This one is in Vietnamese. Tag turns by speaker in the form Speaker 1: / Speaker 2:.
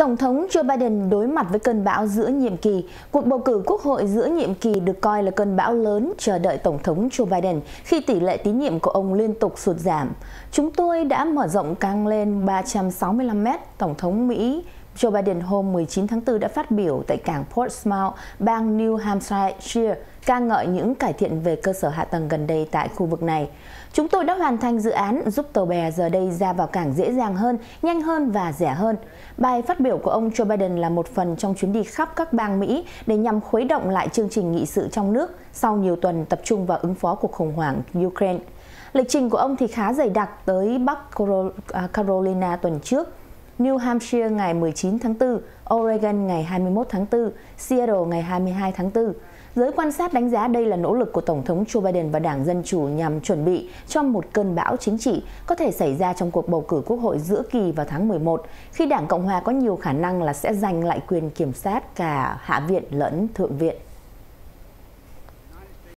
Speaker 1: Tổng thống Joe Biden đối mặt với cơn bão giữa nhiệm kỳ. Cuộc bầu cử quốc hội giữa nhiệm kỳ được coi là cơn bão lớn chờ đợi Tổng thống Joe Biden khi tỷ lệ tín nhiệm của ông liên tục sụt giảm. Chúng tôi đã mở rộng căng lên 365 mét. Tổng thống Mỹ Joe Biden hôm 19 tháng 4 đã phát biểu tại cảng Portsmouth, bang New Hampshire, ca ngợi những cải thiện về cơ sở hạ tầng gần đây tại khu vực này. Chúng tôi đã hoàn thành dự án giúp tàu bè giờ đây ra vào cảng dễ dàng hơn, nhanh hơn và rẻ hơn. Bài phát biểu của ông Joe Biden là một phần trong chuyến đi khắp các bang Mỹ để nhằm khuấy động lại chương trình nghị sự trong nước sau nhiều tuần tập trung vào ứng phó cuộc khủng hoảng Ukraine. Lịch trình của ông thì khá dày đặc tới Bắc Carolina tuần trước, New Hampshire ngày 19 tháng 4, Oregon ngày 21 tháng 4, Seattle ngày 22 tháng 4. Giới quan sát đánh giá đây là nỗ lực của Tổng thống Joe Biden và Đảng Dân Chủ nhằm chuẩn bị cho một cơn bão chính trị có thể xảy ra trong cuộc bầu cử quốc hội giữa kỳ vào tháng 11, khi Đảng Cộng hòa có nhiều khả năng là sẽ giành lại quyền kiểm soát cả Hạ viện lẫn Thượng viện.